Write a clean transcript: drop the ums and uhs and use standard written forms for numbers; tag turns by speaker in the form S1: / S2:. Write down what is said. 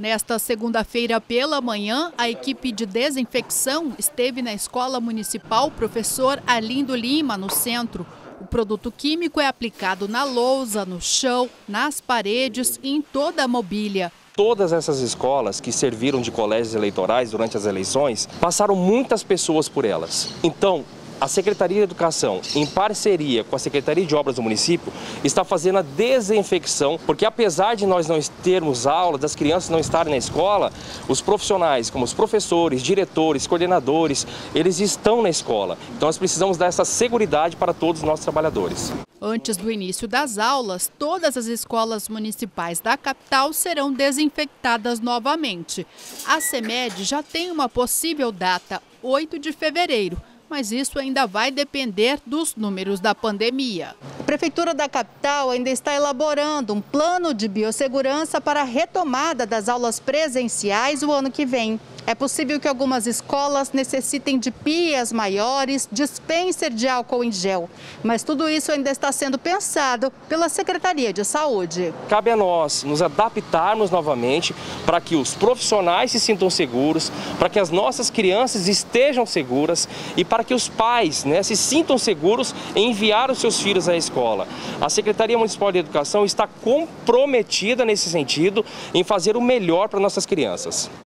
S1: Nesta segunda-feira pela manhã, a equipe de desinfecção esteve na Escola Municipal Professor Arlindo Lima, no centro. O produto químico é aplicado na lousa, no chão, nas paredes e em toda a mobília.
S2: Todas essas escolas que serviram de colégios eleitorais durante as eleições, passaram muitas pessoas por elas. Então, a Secretaria de Educação, em parceria com a Secretaria de Obras do município, está fazendo a desinfecção, porque apesar de nós não termos aula, das crianças não estarem na escola, os profissionais, como os professores, diretores, coordenadores, eles estão na escola. Então nós precisamos dar essa seguridade para todos os nossos trabalhadores.
S1: Antes do início das aulas, todas as escolas municipais da capital serão desinfectadas novamente. A CEMED já tem uma possível data, 8 de fevereiro. Mas isso ainda vai depender dos números da pandemia. A Prefeitura da capital ainda está elaborando um plano de biossegurança para a retomada das aulas presenciais o ano que vem. É possível que algumas escolas necessitem de pias maiores, dispenser de álcool em gel. Mas tudo isso ainda está sendo pensado pela Secretaria de Saúde.
S2: Cabe a nós nos adaptarmos novamente para que os profissionais se sintam seguros, para que as nossas crianças estejam seguras e para que os pais se sintam seguros em enviar os seus filhos à escola. A Secretaria Municipal de Educação está comprometida nesse sentido em fazer o melhor para nossas crianças.